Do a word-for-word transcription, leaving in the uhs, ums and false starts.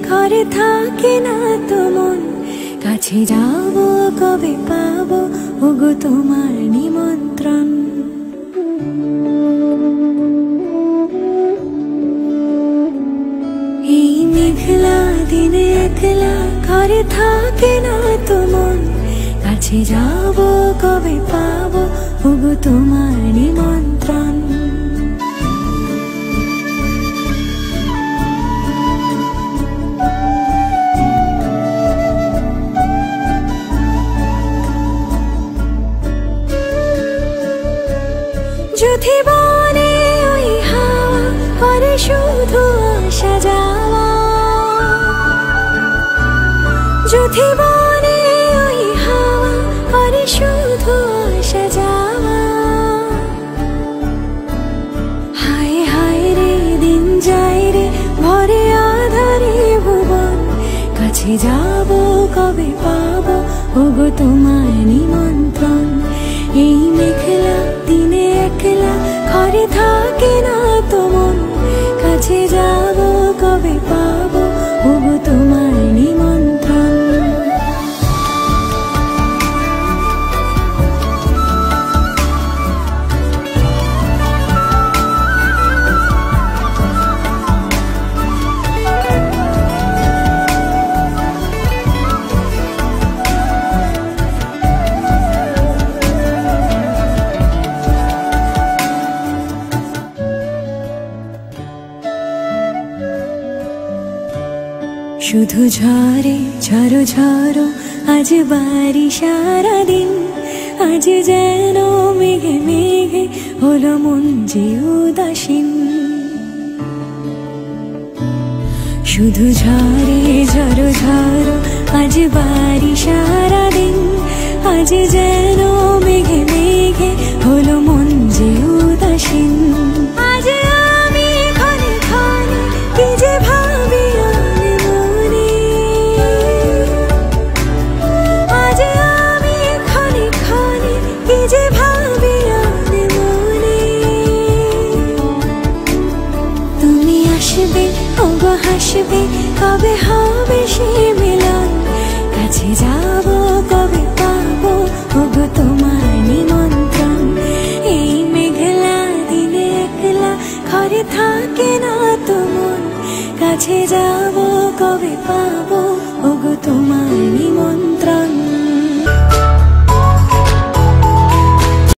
ঘরে থাকে না তো মন, কাছে যাবো কবে পাবো ওগো তোমার নিমন্ত্রণ। এই মেঘলা দিনে একলা ঘরে থাকে না তো মন, কাছে যাবো কবে পাবো ওগো তোমার নিমন্ত্রণ। যদি বনে ওই হাওয়া করে শুধু আসা যাওয়া, যদি বনে ওই হাওয়া করে শুধু আসা যাওয়া, হায় হায় রে দিন যায় রে ভরে আধারে ভুবন, কাছে যাবো কবে পাবো ওগো তোমার নিমন্ত্রণ। এই মেঘলা দিনে একলা ঘরে থাকে না তো মন, কাছে যাবো কবে পাবো ওগো তোমার নিমন্ত্রণ। শুধু ঝরে ঝরো ঝরো আজ বাড়ি সারাদিন, আজ যেন মেঘে মেঘে হলো মন যে উদাসীন। শুধু ঝরে ঝরো ঝরো আজ বাড়ি সারাদিন, আজ যেন মেঘে মেঘে হলো মন যে উদাসীন। আজ আমি ক্ষণে ক্ষণে কি যে ভাবি হাসবে কবে হবে সে মিলন, কাছে যাবো কবে পাবো ওগো তোমার নিমন্ত্রণ। এই মেঘলা দিনে একলা ঘরে থাকে না তো মন, কাছে যাবো কবে পাবো